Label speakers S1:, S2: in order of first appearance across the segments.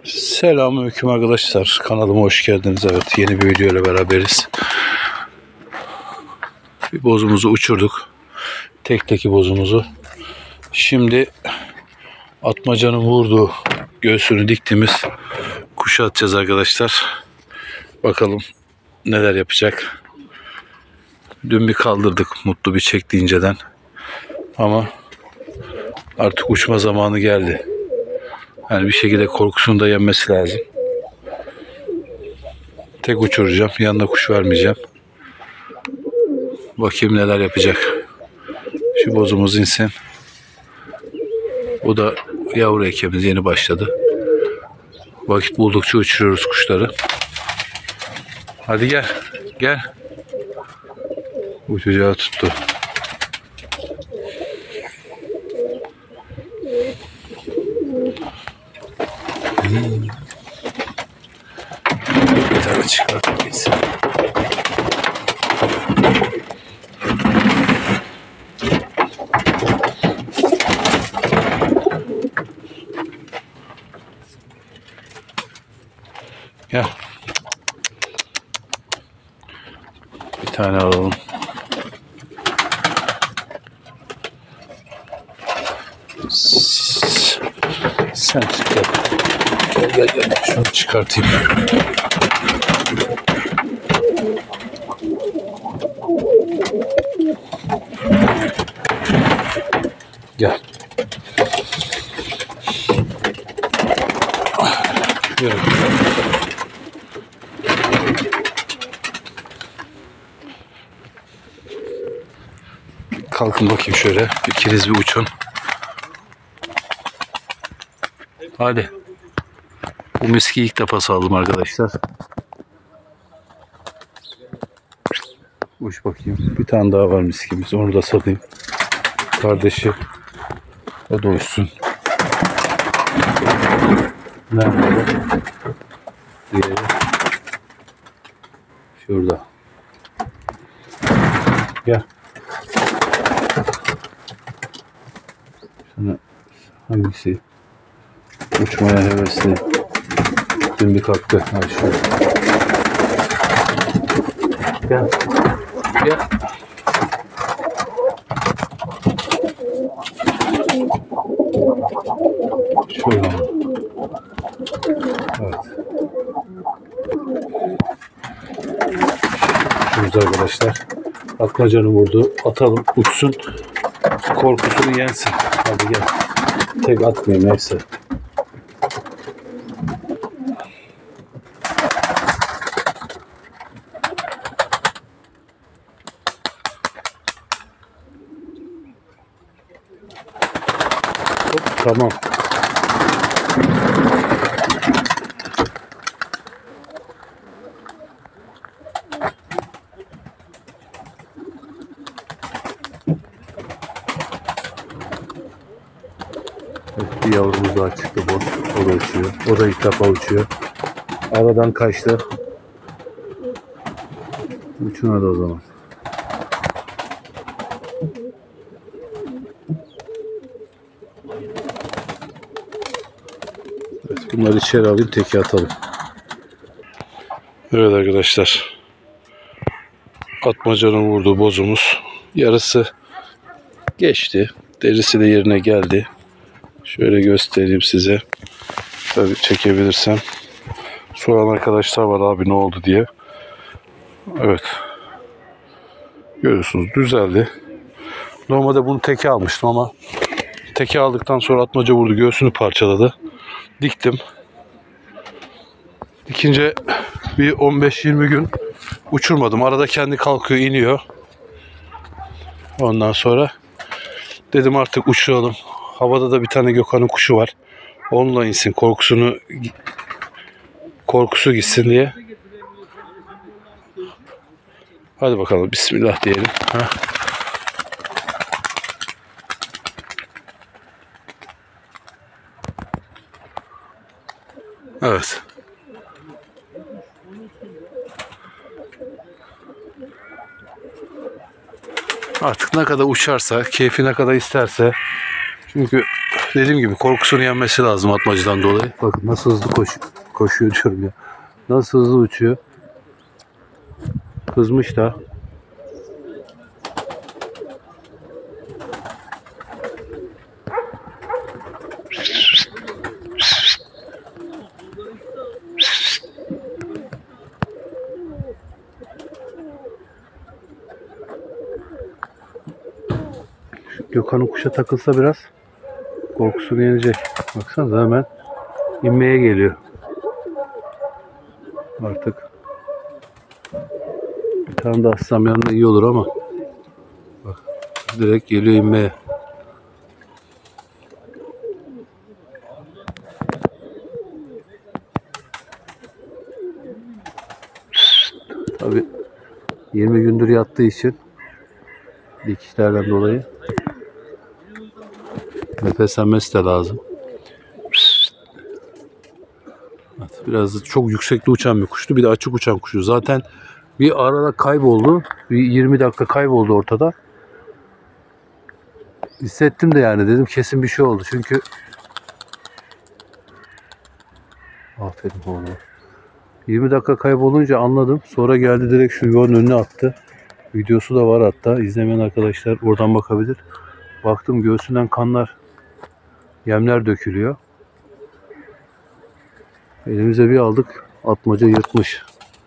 S1: Selamünaleyküm arkadaşlar. Kanalıma hoş geldiniz. Evet, yeni bir video ile beraberiz. Bir bozumuzu uçurduk. Tekteki bozumuzu. Şimdi atmacanın vurduğu göğsünü diktiğimiz kuşa atacağız arkadaşlar. Bakalım neler yapacak. Dün bir kaldırdık mutlu bir çekti inceden. Ama artık uçma zamanı geldi. Yani bir şekilde korkusunu da yenmesi lazım. Tek uçuracağım. Yanına kuş vermeyeceğim. Bakayım neler yapacak. Şu bozumuz insin. Bu da yavru ekemiz yeni başladı. Vakit buldukça uçuruyoruz kuşları. Hadi gel. Gel. Uçacağı tuttu. Bir tane çıkartıp gitsin. Gel. Bir tane alalım. Sen çıkar. Gel. Şunu çıkartayım. Gel. Yürü. Kalkın bakayım şöyle. İkiniz bir uçun. Hadi. Bu miski ilk defa saldım arkadaşlar. Uç bakayım. Bir tane daha var miskimiz. Onu da salayım. Kardeşi. O da uçsun. Nerede? Diğeri. Şurada. Gel. Sana hangisi uçmaya hevesli? Dün bir kalktı. Ha şurada. Gel. Gel. Şöyle. Evet. Şurada arkadaşlar. Atmacanı vurdu. Atalım. Uçsun. Korkusunu yensin. Hadi gel. Tek atmayayım neyse. Hop, tamam. Evet, bir yavrumuz daha çıktı boş. O da uçuyor. O da ilk defa uçuyor. Aradan kaçtı. Uçun hadi o zaman. Evet, bunları içeri alayım, teke atalım. Evet arkadaşlar. Atmacanın vurduğu bozumuz yarısı geçti. Derisi de yerine geldi. Şöyle göstereyim size. Tabii çekebilirsem. Soran arkadaşlar var abi ne oldu diye. Evet. Görüyorsunuz düzeldi. Normalde bunu teke almıştım ama teke aldıktan sonra atmaca vurdu. Göğsünü parçaladı. Diktim. Dikince bir 15-20 gün uçurmadım. Arada kendi kalkıyor iniyor. Ondan sonra dedim artık uçuralım. Havada da bir tane Gökhan'ın kuşu var. Onunla insin. Korkusu gitsin diye. Hadi bakalım. Bismillah diyelim. Heh. Evet. Artık ne kadar uçarsa, keyfi ne kadar isterse. Çünkü Dediğim gibi korkusunu yenmesi lazım atmacıdan dolayı. Bakın nasıl hızlı koşuyor diyorum ya. Nasıl hızlı uçuyor. Kızmış da. Gökhan'ın kuşa takılsa biraz korkusunu yenecek. Baksanıza hemen inmeye geliyor. Artık bir tane daha assam yanında iyi olur ama bak direkt geliyor inmeye. Tabii 20 gündür yattığı için dikişlerden dolayı nefeslenmesi de lazım. Evet, biraz da çok yüksekte uçan bir kuştu. Bir de açık uçan kuşu. Zaten bir arada kayboldu. Bir 20 dakika kayboldu ortada. Hissettim de yani dedim kesin bir şey oldu. Çünkü aferin oğlum. 20 dakika kaybolunca anladım. Sonra geldi direkt şu yuvanın önüne attı. Videosu da var hatta. İzlemeyen arkadaşlar oradan bakabilir. Baktım göğsünden kanlar, yemler dökülüyor. Elimize bir aldık. Atmaca yırtmış.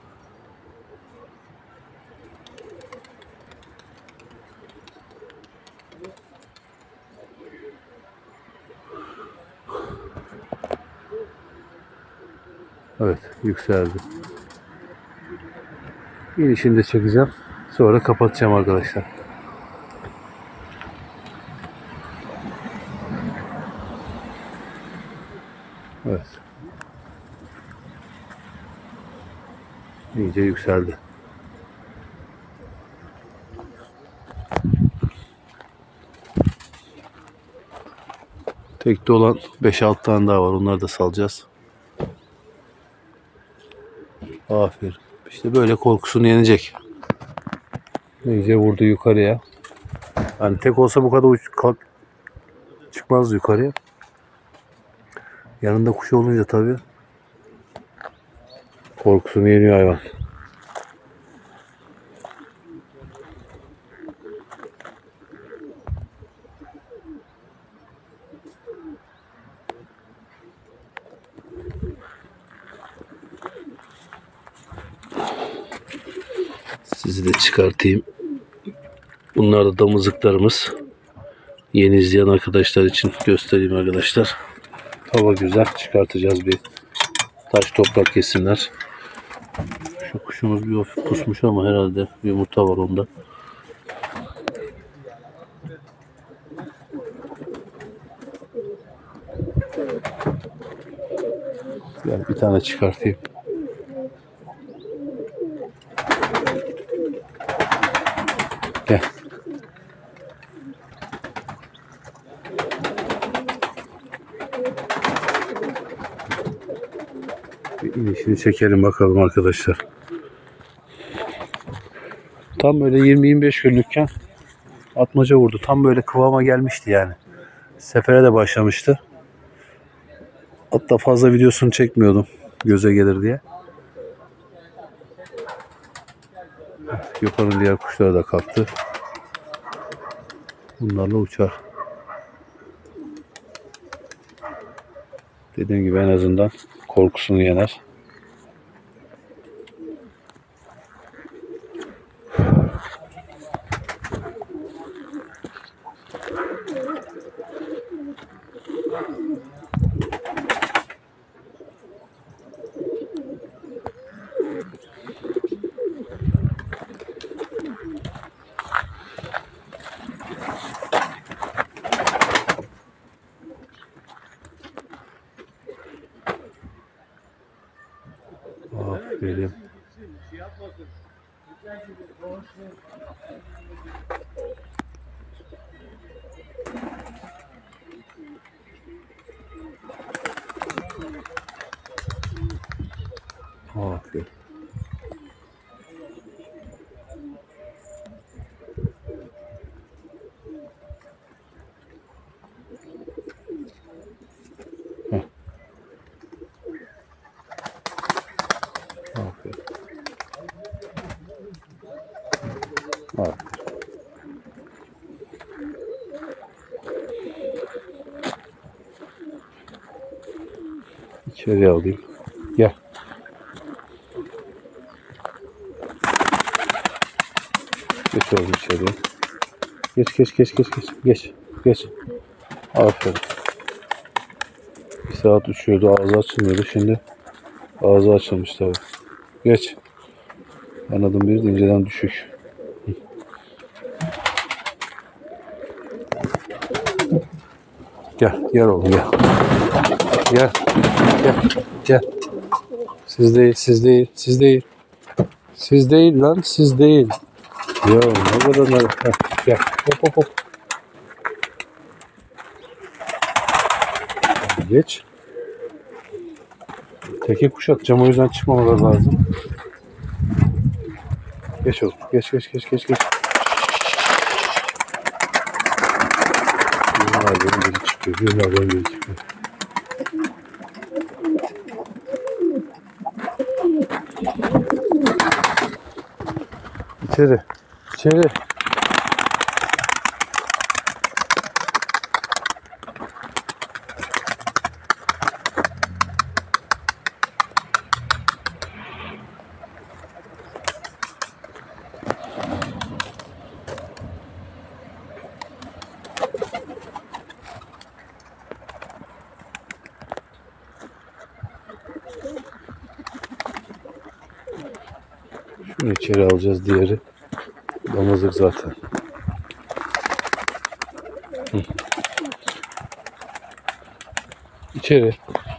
S1: Evet, yükseldi. İnişini de çekeceğim. Sonra kapatacağım arkadaşlar. Evet. İyice yükseldi. Tekte olan 5-6 tane daha var. Onları da salacağız. Aferin. İşte böyle korkusunu yenecek. İyice vurdu yukarıya. Yani tek olsa bu kadar çıkmaz yukarıya. Yanında kuş olunca tabii korkusunu yeniyor hayvan. Sizi de çıkartayım. Bunlar da damızlıklarımız. Yeni izleyen arkadaşlar için göstereyim arkadaşlar. Hava güzel. Çıkartacağız bir taş toprak yesinler. Şu kuşumuz bir hafif kusmuş ama herhalde bir yumurta var onda. Gel bir tane çıkartayım. Gel. Bir inişini çekelim bakalım arkadaşlar. Tam böyle 20-25 günlükken atmaca vurdu. Tam böyle kıvama gelmişti yani. Sefere de başlamıştı. Hatta fazla videosunu çekmiyordum. Göze gelir diye. Gökhan'ın diğer kuşları da kalktı. Bunlarla uçar. Dediğim gibi en azından korkusunu yener. Aferin. Aferin. Aferin. Aferin. İçeri alayım. Gel. Geç oğlum içeri. Geç. Aferin. Bir saat uçuyordu, ağzı açılmıyordu. Şimdi ağzı açılmış tabii. Geç. Anladım, bir de inceden düşük. Gel oğlum gel. Gel. Siz değil. Siz değil lan, siz değil. Ya ne kadar gel. Hop. Geç. Teke kuşatacağım, o yüzden çıkmamaları lazım. Geç oğlum. Geç. Yıllardan biri çıkıyor. İçeri. Şunu içeri alacağız, diğeri damızlık zaten. İçeri.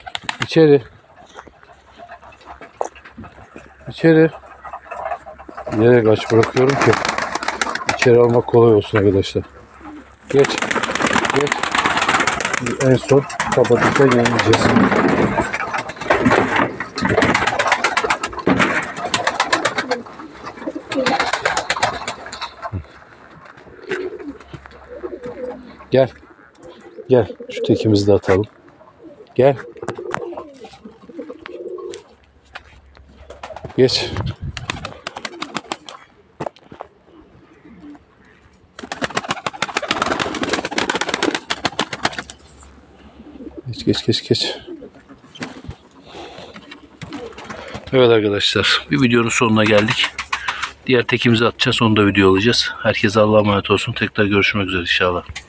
S1: Nereye kaç bırakıyorum ki? İçeri almak kolay olsun arkadaşlar. Geç. En son kapatırken yenileceğiz. Gel. Şu tekimizi de atalım. Gel. Geç. Geç. Evet arkadaşlar, bir videonun sonuna geldik. Diğer tekimizi atacağız, onu da video alacağız. Herkese Allah'a emanet olsun. Tekrar görüşmek üzere inşallah.